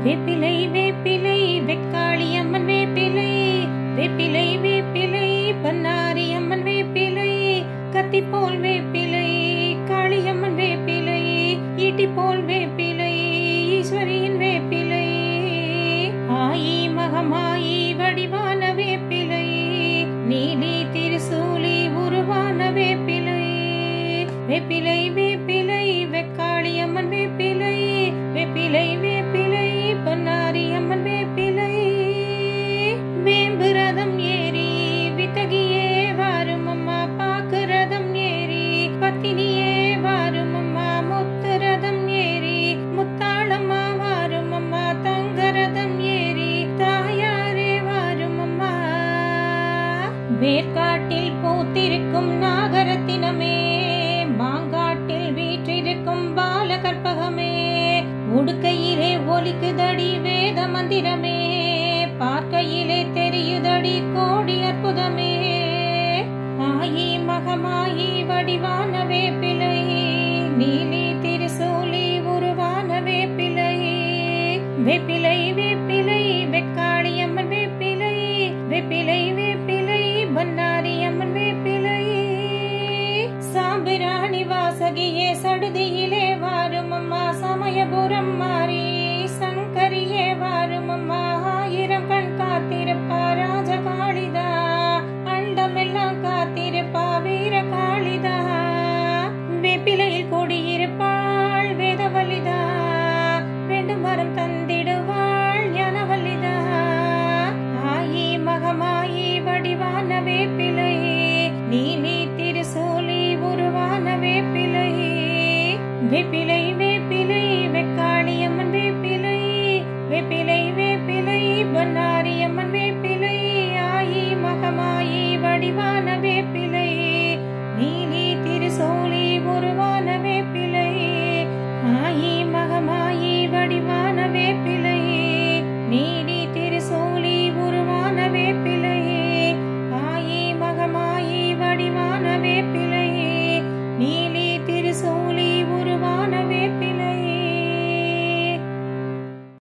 வேப்பிலை வேப்பிலை வெக்காளி அம்மன் வேப்பிலை, வேப்பிலை வேப்பிலை பன்னாரி அம்மன் வேப்பிலை, கத்தி போல் வேப்பிலை காளியம்மன் வேப்பிலை, ஈட்டி போல் வேப்பிலை ஈஸ்வரியின் வேப்பிலை, ஆயி மகமாயி வடிவான வேப்பிலை, நீலி திருசூலி உருவான வேப்பிலை, வேப்பிலை வேப்பிலை வெக்காளி அம்மன் வேப்பிலை, வேப்பிலை வேப்பிலை பொன்னாரி அம்மன் வேப்பிலை, வேம்பு ரதம் ஏறி வித்தகியே வாரும் அம்மா, பாக்கு ரதம் ஏறி பத்தினியே வாரும் அம்மா, முத்து ரதம் ஏறி முத்தாளம்மா வாரும் அம்மா, தங்க ரதம் ஏறி தாயாரே வாரும் அம்மா, வேர்க்காட்டில் பூத்திருக்கும் நாகரத்தினமே, மாங்காட்டில் வீற்றிருக்கும் பால கற்பகமே, உடுக்கையிலே ஒலிக்குதடி வேத மந்திரமே, பார்க்கையிலே தெரியுதடி கோடி அற்புதமே, ஆயி மகமாயி வடிவான வேப்பிலை, நீலி திருசூலி உருவான வேப்பிலை, வேப்பிலை வேப்பிலை வெக்காளி அம்மன் வேப்பிலை, வேப்பிலை வேப்பிலை பன்னாரி அம்மன் வேப்பிலை, சாம்பிராணி வாசகியே சடுதியிலே வாரும் அம்மா, சமயபுரம் மாறி சங்கரியே வாரும் அம்மா, ஆயிரம் கண் காத்திருப்பா ராஜகாளிதா, அண்டமெல்லாம் காத்திருப்பா வீர காளிதா, வேப்பிலையில் கூடியிருப்பாள் வேதவல்லிதா, வேண்டும் வரம் தந்திடுவாள் ஞானவல்லிதா, ஆயி மகமாயி வடிவான வேப்பிலை, நீலி திருசூலி உருவான வேப்பிலை, வேப்பிலை வேப்பிலை வெக்காளி அம்மன் வேப்பிலை, வேப்பிலை வேப்பிலை பொன்னாரி அம்மன் வேப்பிலை, ஆயி மகமாயி வடிவான